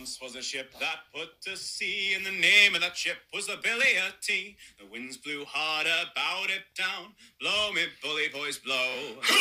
once was a ship that put to sea, and the name of that ship was the Billy o' Tea. The winds blew hard about it down. Blow me, bully boys, blow.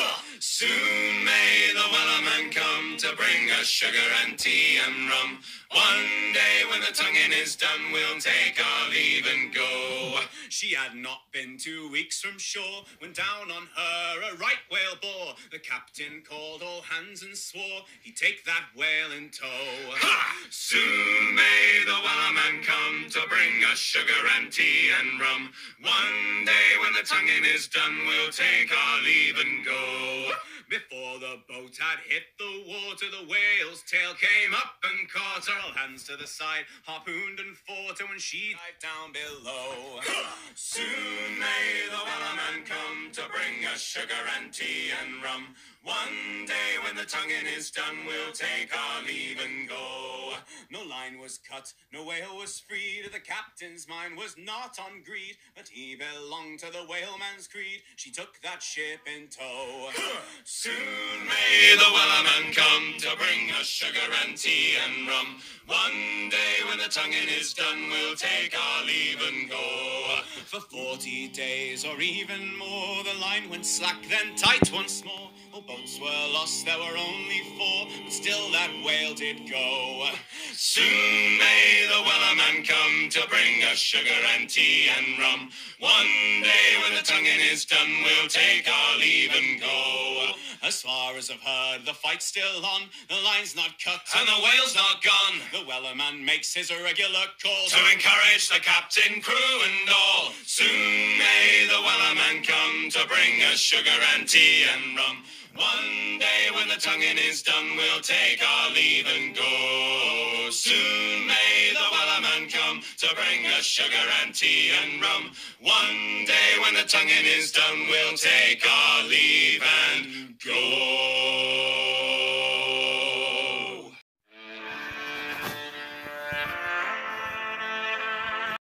Soon may the Wellerman come to bring us sugar and tea and rum. One day when the tonguing is done, we'll take our leave and go. She had not been 2 weeks from shore when down on her a right whale bore. The captain called all hands and swore he'd take that whale in tow. Soon may the Wellerman come to bring us sugar and tea and rum. One day when the tonguing is done, we'll take our leave and go. Before the boat had hit the water, the whale's tail came up and caught her. All hands to the side, harpooned and fought her when she dived down below. Soon may the Wellerman come to bring us sugar and tea and rum. One day when the tonguing is done, we'll take our leave and go. No line was cut, no whale was freed. The captain's mind was not on greed, but he belonged to the whaleman's creed. She took that ship in tow. Soon may the Wellerman come to bring us sugar and tea and rum. One day when the tonguing is done, we'll take our leave and go. For 40 days or even more, the line went slack, then tight once more. All boats were lost, there were only 4, but still that whale did go. Soon may the Wellerman come to bring us sugar and tea and rum. One day when the tonguing is done, we'll take our leave and go. As far as I've heard, the fight's still on. The line's not cut and the whale's not gone. The Wellerman makes his regular call to encourage the captain, crew and all. Soon may the Wellerman come to bring us sugar and tea and rum. One day when the tonguing is done, we'll take our leave and go. Soon may the Wellerman come to bring us sugar and tea and rum. One day when the tonguing is done, we'll take our leave.